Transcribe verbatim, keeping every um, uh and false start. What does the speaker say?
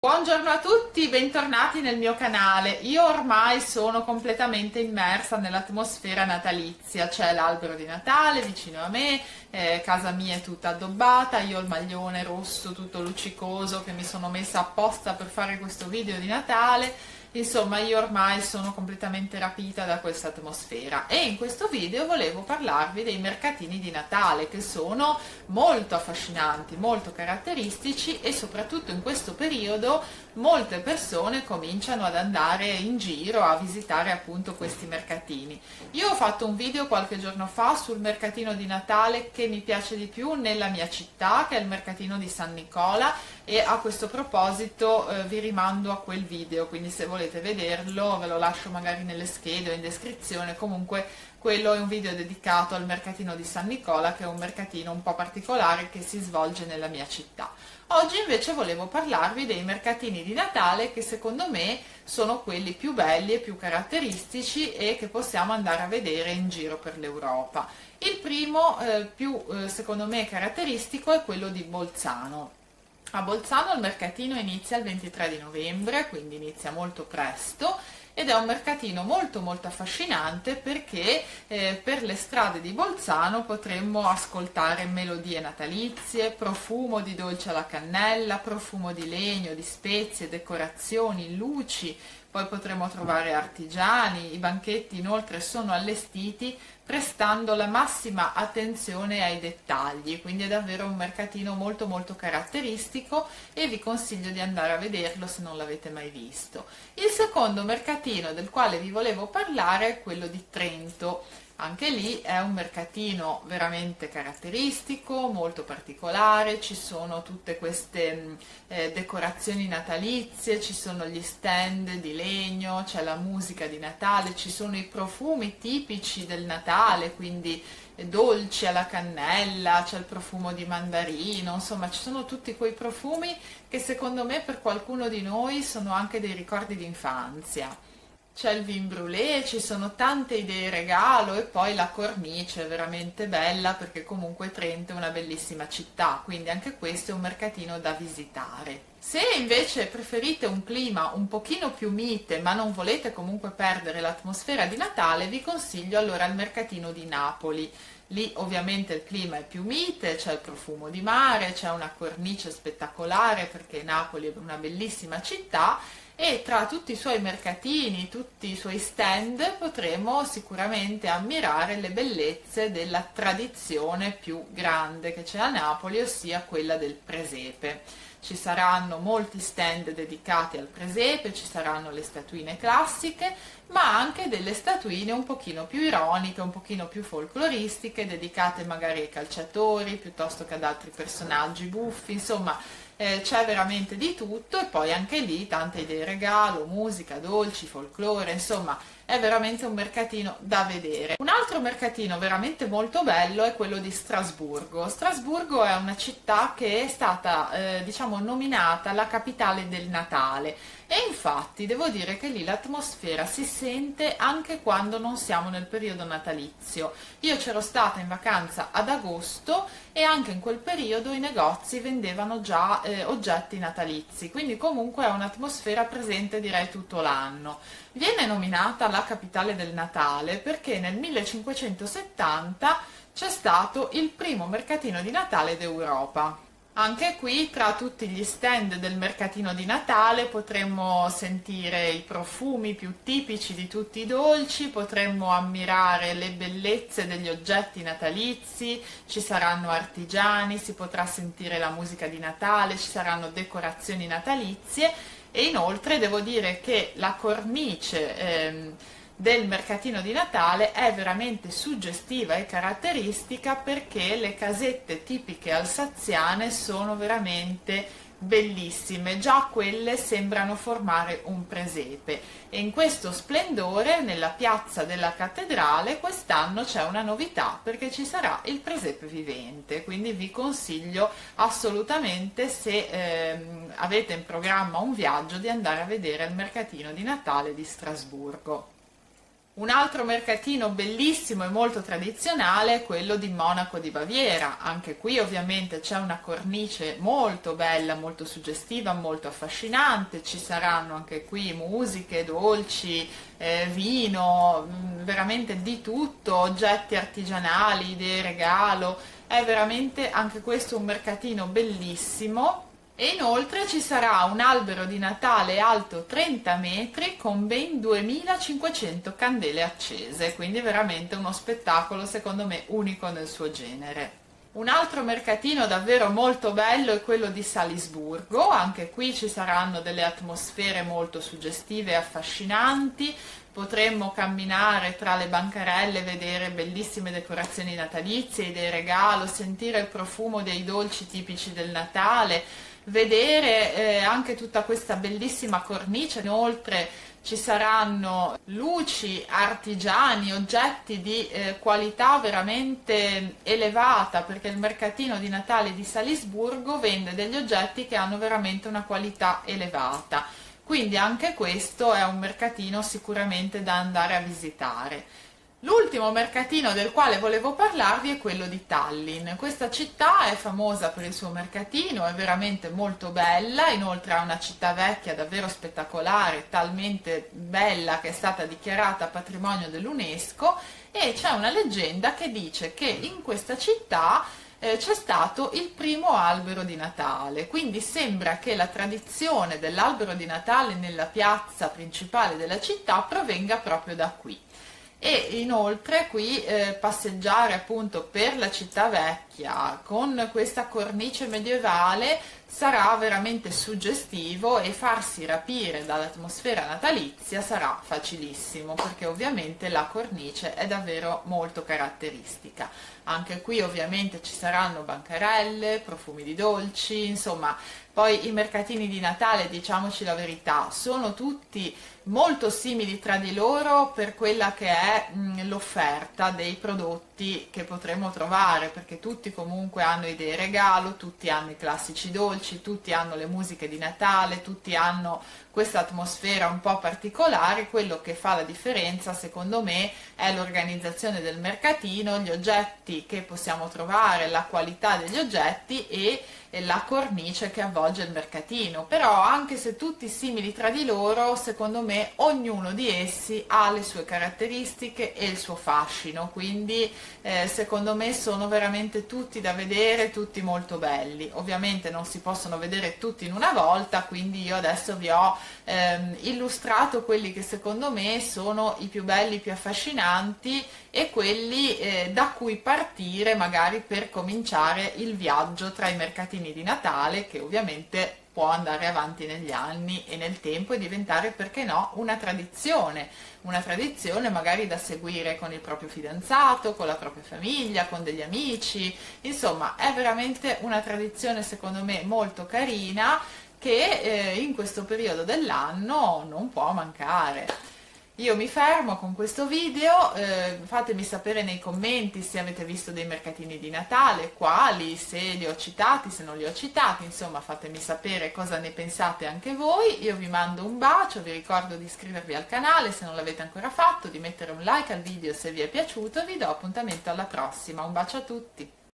Buongiorno a tutti, bentornati nel mio canale. Io ormai sono completamente immersa nell'atmosfera natalizia, c'è l'albero di Natale vicino a me, eh, casa mia è tutta addobbata, io ho il maglione rosso tutto luccicoso che mi sono messa apposta per fare questo video di Natale. Insomma, io ormai sono completamente rapita da questa atmosfera e in questo video volevo parlarvi dei mercatini di Natale, che sono molto affascinanti, molto caratteristici, e soprattutto in questo periodo molte persone cominciano ad andare in giro a visitare appunto questi mercatini. Io ho fatto un video qualche giorno fa sul mercatino di Natale che mi piace di più nella mia città, che è il mercatino di San Nicola, e a questo proposito eh, vi rimando a quel video, quindi se volete vederlo ve lo lascio magari nelle schede o in descrizione. Comunque quello è un video dedicato al mercatino di San Nicola, che è un mercatino un po' particolare che si svolge nella mia città. Oggi invece volevo parlarvi dei mercatini di Natale che secondo me sono quelli più belli e più caratteristici e che possiamo andare a vedere in giro per l'Europa. Il primo eh, più eh, secondo me caratteristico è quello di Bolzano. A Bolzano il mercatino inizia il ventitré di novembre, quindi inizia molto presto, ed è un mercatino molto molto affascinante perché eh, per le strade di Bolzano potremmo ascoltare melodie natalizie, profumo di dolce alla cannella, profumo di legno, di spezie, decorazioni, luci. Poi potremo trovare artigiani. I banchetti inoltre sono allestiti prestando la massima attenzione ai dettagli, quindi è davvero un mercatino molto molto caratteristico e vi consiglio di andare a vederlo se non l'avete mai visto. Il secondo mercatino del quale vi volevo parlare è quello di Trento. Anche lì è un mercatino veramente caratteristico, molto particolare, ci sono tutte queste eh, decorazioni natalizie, ci sono gli stand di legno, c'è la musica di Natale, ci sono i profumi tipici del Natale, quindi dolci alla cannella, c'è il profumo di mandarino, insomma ci sono tutti quei profumi che secondo me per qualcuno di noi sono anche dei ricordi di infanzia. C'è il vin brûlé, ci sono tante idee regalo e poi la cornice è veramente bella perché comunque Trento è una bellissima città, quindi anche questo è un mercatino da visitare. Se invece preferite un clima un pochino più mite ma non volete comunque perdere l'atmosfera di Natale, vi consiglio allora il mercatino di Napoli. Lì ovviamente il clima è più mite, c'è il profumo di mare, c'è una cornice spettacolare perché Napoli è una bellissima città, e tra tutti i suoi mercatini, tutti i suoi stand potremo sicuramente ammirare le bellezze della tradizione più grande che c'è a Napoli, ossia quella del presepe. Ci saranno molti stand dedicati al presepe, ci saranno le statuine classiche, ma anche delle statuine un pochino più ironiche, un pochino più folcloristiche, dedicate magari ai calciatori piuttosto che ad altri personaggi buffi, insomma eh, c'è veramente di tutto, e poi anche lì tante idee regalo, musica, dolci, folklore, insomma è veramente un mercatino da vedere. Un altro mercatino veramente molto bello è quello di Strasburgo. Strasburgo è una città che è stata eh, diciamo nominata la capitale del Natale, e infatti devo dire che lì l'atmosfera si sente anche quando non siamo nel periodo natalizio. Io c'ero stata in vacanza ad agosto e anche in quel periodo i negozi vendevano già eh, oggetti natalizi, quindi comunque è un'atmosfera presente direi tutto l'anno. Viene nominata la capitale del Natale perché nel millecinquecentosettanta c'è stato il primo mercatino di Natale d'Europa. Anche qui tra tutti gli stand del mercatino di Natale potremmo sentire i profumi più tipici di tutti i dolci, potremmo ammirare le bellezze degli oggetti natalizi, ci saranno artigiani, si potrà sentire la musica di Natale, ci saranno decorazioni natalizie, e inoltre devo dire che la cornice ehm, del mercatino di Natale è veramente suggestiva e caratteristica perché le casette tipiche alsaziane sono veramente bellissime, già quelle sembrano formare un presepe, e in questo splendore nella piazza della cattedrale quest'anno c'è una novità perché ci sarà il presepe vivente, quindi vi consiglio assolutamente, se ehm, avete in programma un viaggio, di andare a vedere il mercatino di Natale di Strasburgo. Un altro mercatino bellissimo e molto tradizionale è quello di Monaco di Baviera. Anche qui ovviamente c'è una cornice molto bella, molto suggestiva, molto affascinante. Ci saranno anche qui musiche, dolci, eh, vino, veramente di tutto, oggetti artigianali, idee regalo. È veramente anche questo un mercatino bellissimo. E inoltre ci sarà un albero di Natale alto trenta metri con ben duemilacinquecento candele accese, quindi veramente uno spettacolo secondo me unico nel suo genere. Un altro mercatino davvero molto bello è quello di Salisburgo, anche qui ci saranno delle atmosfere molto suggestive e affascinanti. Potremmo camminare tra le bancarelle, vedere bellissime decorazioni natalizie, idee regalo, sentire il profumo dei dolci tipici del Natale, vedere eh, anche tutta questa bellissima cornice. Inoltre ci saranno luci, artigiani, oggetti di eh, qualità veramente elevata, perché il mercatino di Natale di Salisburgo vende degli oggetti che hanno veramente una qualità elevata. Quindi anche questo è un mercatino sicuramente da andare a visitare. L'ultimo mercatino del quale volevo parlarvi è quello di Tallinn. Questa città è famosa per il suo mercatino, è veramente molto bella, inoltre ha una città vecchia davvero spettacolare, talmente bella che è stata dichiarata patrimonio dell'UNESCO, e c'è una leggenda che dice che in questa città eh, c'è stato il primo albero di Natale, quindi sembra che la tradizione dell'albero di Natale nella piazza principale della città provenga proprio da qui. E inoltre qui eh, passeggiare appunto per la città vecchia con questa cornice medievale sarà veramente suggestivo, e farsi rapire dall'atmosfera natalizia sarà facilissimo, perché ovviamente la cornice è davvero molto caratteristica. Anche qui ovviamente ci saranno bancarelle, profumi di dolci, insomma. Poi i mercatini di Natale, diciamoci la verità, sono tutti molto simili tra di loro per quella che è l'offerta dei prodotti che potremo trovare, perché tutti comunque hanno idee regalo, tutti hanno i classici dolci, tutti hanno le musiche di Natale, tutti hanno questa atmosfera un po' particolare. Quello che fa la differenza secondo me è l'organizzazione del mercatino, gli oggetti che possiamo trovare, la qualità degli oggetti e la cornice che avvolge il mercatino. Però anche se tutti simili tra di loro, secondo me ognuno di essi ha le sue caratteristiche e il suo fascino, quindi eh, secondo me sono veramente tutti da vedere, tutti molto belli. Ovviamente non si possono vedere tutti in una volta, quindi io adesso vi ho ehm, illustrato quelli che secondo me sono i più belli, i più affascinanti, e quelli eh, da cui partire magari per cominciare il viaggio tra i mercatini di Natale, che ovviamente può andare avanti negli anni e nel tempo e diventare, perché no, una tradizione, una tradizione magari da seguire con il proprio fidanzato, con la propria famiglia, con degli amici. Insomma, è veramente una tradizione secondo me molto carina, che eh, in questo periodo dell'anno non può mancare. Io mi fermo con questo video, eh, fatemi sapere nei commenti se avete visto dei mercatini di Natale, quali, se li ho citati, se non li ho citati, insomma fatemi sapere cosa ne pensate anche voi. Io vi mando un bacio, vi ricordo di iscrivervi al canale se non l'avete ancora fatto, di mettere un like al video se vi è piaciuto, e vi do appuntamento alla prossima. Un bacio a tutti!